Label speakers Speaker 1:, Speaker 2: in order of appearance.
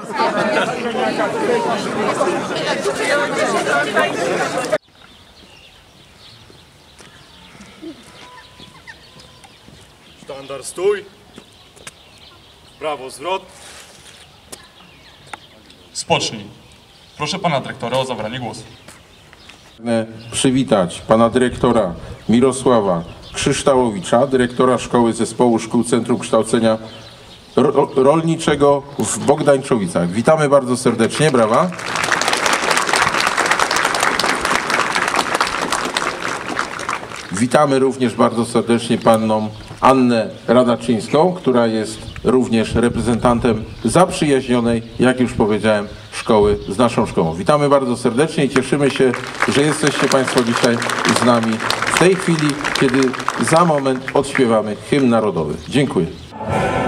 Speaker 1: Sztandar stój. Prawo zwrot.
Speaker 2: Spocznij. Proszę pana dyrektora o zabranie głosu.
Speaker 3: Pragnę przywitać pana dyrektora Mirosława Krzyształowicza, dyrektora Szkoły Zespołu Szkół Centrum Kształcenia Rolniczego w Bogdańczowicach. Witamy bardzo serdecznie, brawa. Witamy również bardzo serdecznie panią Annę Radaczyńską, która jest również reprezentantem zaprzyjaźnionej, jak już powiedziałem, szkoły z naszą szkołą. Witamy bardzo serdecznie i cieszymy się, że jesteście państwo dzisiaj z nami w tej chwili, kiedy za moment odśpiewamy hymn narodowy. Dziękuję.